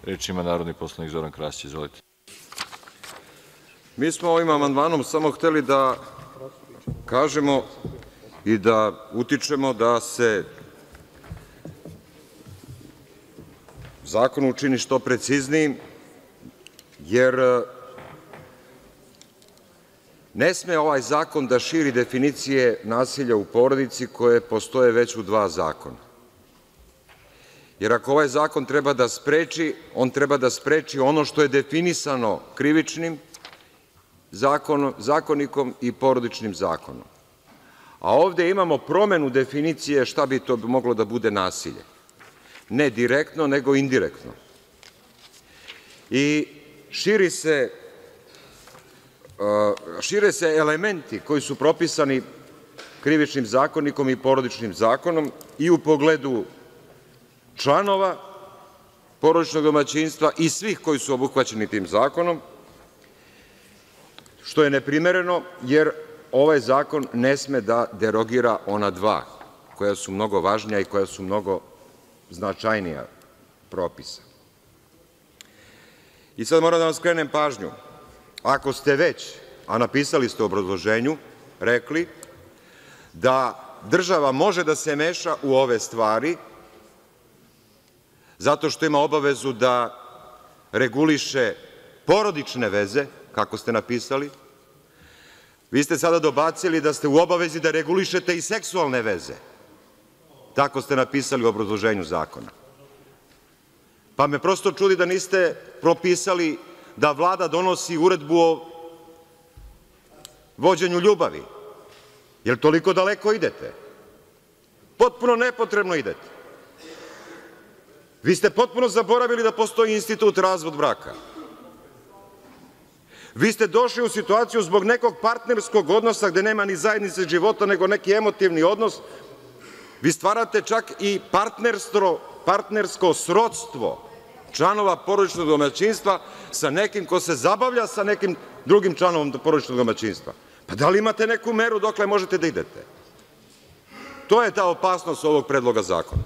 Reč ima narodni poslanik Zoran Krasić. Izvolite. Mi smo ovim amandmanom samo hteli da kažemo i da utičemo da se zakon učini što preciznijim, jer ne sme ovaj zakon da širi definicije nasilja u porodici koje postoje već u dva zakona. Jer ako ovaj zakon treba da spreči, on treba da spreči ono što je definisano Krivičnim zakonikom i Porodičnim zakonom. A ovde imamo promenu definicije šta bi to moglo da bude nasilje. Ne direktno, nego indirektno. I šire se elementi koji su propisani Krivičnim zakonikom i Porodičnim zakonom i u pogledu članova porodičnog domaćinstva i svih koji su obuhvaćeni tim zakonom, što je neprimereno, jer ovaj zakon ne sme da derogira ona dva, koja su mnogo važnija i koja su mnogo značajnija propisa. I sad moram da vam skrenem pažnju, ako ste već, a napisali ste u obrazloženju, rekli da država može da se meša u ove stvari zato što ima obavezu da reguliše porodične veze, kako ste napisali, vi ste sada dobacili da ste u obavezi da regulišete i seksualne veze. Tako ste napisali u obrazloženju zakona. Pa me prosto čudi da niste propisali da Vlada donosi uredbu o vođenju ljubavi. Jer toliko daleko idete. Potpuno nepotrebno idete. Vi ste potpuno zaboravili da postoji institut razvod braka. Vi ste došli u situaciju zbog nekog partnerskog odnosa gde nema ni zajednice života, nego neki emotivni odnos, vi stvarate čak i partnersko srodstvo članova porodičnog domaćinstva sa nekim ko se zabavlja sa nekim drugim članom porodičnog domaćinstva. Pa da li imate neku meru dokle možete da idete? To je ta opasnost ovog predloga zakona.